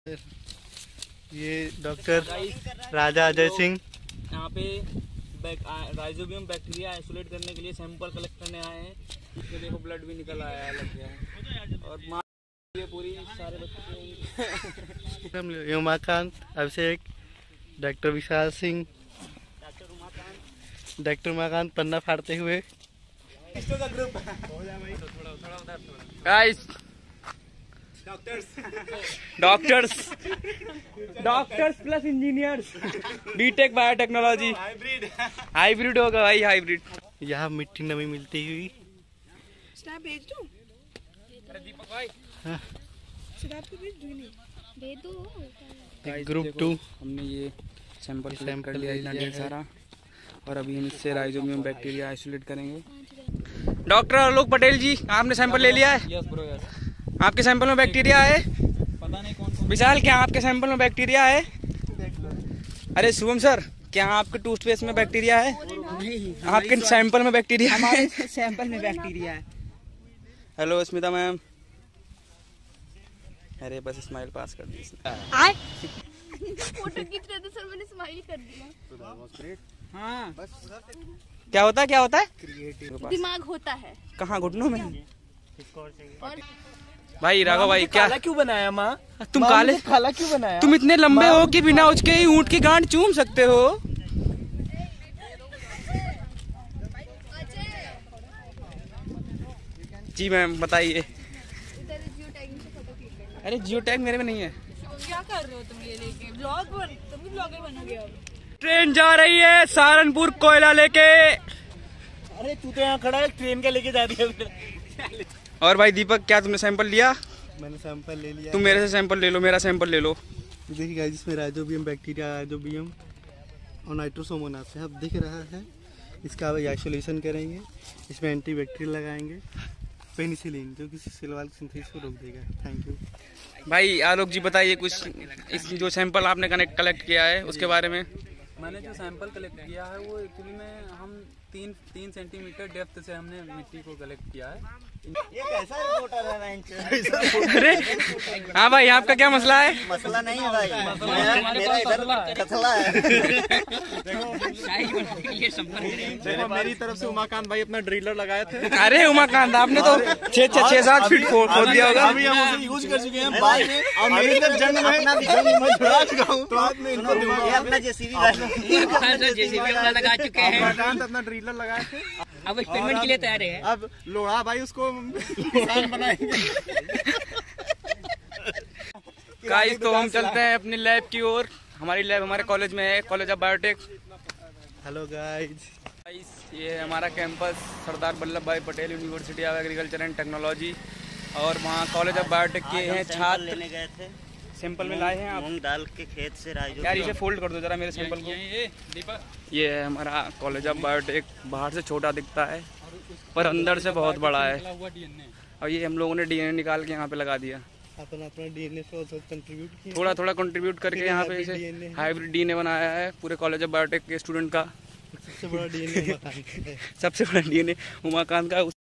ये डॉक्टर राजा अजय सिंह यहाँ पे राइजोबियम बैक्टीरिया आइसोलेट करने के लिए सैंपल कलेक्ट करने आए हैं। इसमें देखो ब्लड भी निकल आया है, लग गया है। और ये पूरी सारे बच्चे उमाकांत, अभिषेक, डॉक्टर विशाल सिंह, डॉक्टर उमाकांत पन्ना फाड़ते हुए। Guys doctors plus engineers, B Tech biotechnology, hybrid होगा भाई, हाइब्रिड। यहाँ मिट्टी नमी मिलती हुई। भेज दूं? अरे दीपक भाई, हाँ। दे दो। ग्रुप 2 हमने ये सैंपल कर लिया इतना ढेर सारा, और अभी हम इससे राइजोबियम बैक्टीरिया आइसोलेट करेंगे। डॉक्टर आलोक पटेल जी, आपने सैंपल ले लिया है? Yes bro, yes. आपके सैंपल में बैक्टीरिया है? पता नहीं कौन। विशाल, क्या आपके सैंपल में बैक्टीरिया है? अरे शुभम सर, क्या आपके टूथपेस्ट में बैक्टीरिया है? नहीं। आपके सैंपल में बैक्टीरिया है? हमारे सैंपल में बैक्टीरिया है। Hello Smita ma'am. अरे बस स्माइल पास कर दी इसने। फोटो खींच रहे थे सर, मैंने स्माइल कर दिया। हाँ बस। क्या होता है, क्या होता है? दिमाग होता है कहाँ? घुटनों में। भाई राघव भाई, क्या काला क्यों बनाया माँ? तुम काले काला क्यों बनाया? तुम इतने लंबे हो कि बिना उसके ही ऊँट की गांठ चूम सकते हो। जी मैम बताइए। अरे जियो टैग मेरे में नहीं है। क्या कर रहे हो तुम ये लेके? तुम भी ब्लॉगर बनोगे अब। ट्रेन जा रही है सहारनपुर कोयला लेके। अरे तू तो यहाँ खड़ा है, ट्रेन का लेके जा रही है। और भाई दीपक, क्या तुमने सैंपल लिया? मैंने सैंपल ले लिया। तुम मेरे से सैंपल ले लो, मेरा सैंपल ले लो। देखिएगा जिसमें राइजोबियम बैक्टीरिया, राइजोबियम और नाइट्रोसोमोनास है, अब दिख रहा है। इसका आइसोलेशन करेंगे, इसमें एंटीबैक्टीरियल लगाएंगे, पेनिसिलिन, जो कि सेल वॉल सिंथेसिस को रोक देगा। Thank you. भाई आलोक जी बताइए कुछ, इस जो सैंपल आपने कलेक्ट किया है उसके बारे में। मैंने जो सैंपल कलेक्ट किया है वो एक्चुअली में हम 3 सेंटीमीटर डेप्थ से हमने मिट्टी को कलेक्ट किया है। ये कैसा रिपोर्टर है बेंच? अरे हाँ भाई, आपका क्या मसला है? मसला नहीं है भाई, मेरा इधर कथला है। देखो मेरी तरफ से उमाकांत भाई अपना ड्रिलर लगाए थे। अरे उमाकांत, आपने तो 6-7 फीट खोद दिया होगा। अभी हम उसे यूज कर चुके हैं बाद में, और मेरी तरफ जंग में छुड़ा चुका हूँ, तो आप में इनको दूंगा। अपना जेसीबी लगा चुके हैं। उमाकांत अपना ड्रिलर लगाए थे, अब एक्सपेरिमेंट के लिए तैयार है। अब लोहा भाई उसको किसान बनाएंगे। गाइस तो हम चलते हैं अपनी लैब की ओर। हमारी लैब हमारे कॉलेज में है, college of biotech. Hello guys, ये है हमारा campus, Sardar Vallabh Bhai Patel university of agriculture and technology. और वहाँ कॉलेज ऑफ बायोटेक के हैं छात्र। लेने गए थे, सैंपल में लाए हैं आप। मूंग दाल के खेत से राइजो। यार इसे फोल्ड कर दो जरा मेरे सैंपल को। ये है हमारा कॉलेज ऑफ बायोटेक। बाहर से छोटा दिखता है पर अंदर से बहुत बड़ा है। और ये हम लोगों ने डीएनए निकाल के यहाँ पे लगा दिया। अपना डीएनए को कंट्रीब्यूट किया, थोड़ा कंट्रीब्यूट करके यहाँ पे इसे हाइब्रिड डीएनए बनाया है पूरे कॉलेज ऑफ बायोटेक के स्टूडेंट का। सबसे बड़ा डीएनए सबसे बड़ा डीएनए उमाकांत का।